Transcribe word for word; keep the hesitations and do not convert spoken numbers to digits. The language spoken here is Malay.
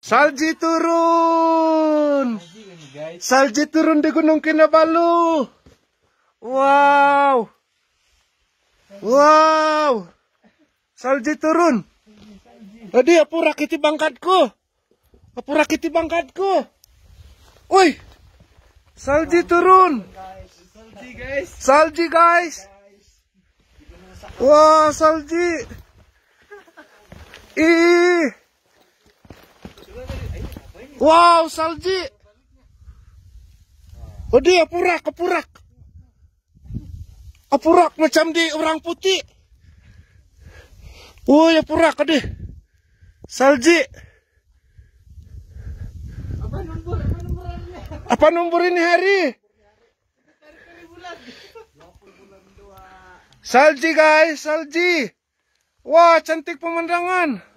Salji turun. Salji turun di Gunung Kinabalu. Wow. Wow. Salji turun. Tadi aku rakiti bangkatku. Aku rakiti bangkatku. Woi. Salji turun. Salji guys. Salji guys. Wah, salji. Ih. Wow, salji. Oh dia purak, kepurak. Apurak macam di orang putih. Oh ya purak deh. Salji. Apa nomor? Apa nomornya? Apa nomor ini hari? Salji guys, salji. Wah, cantik pemandangan.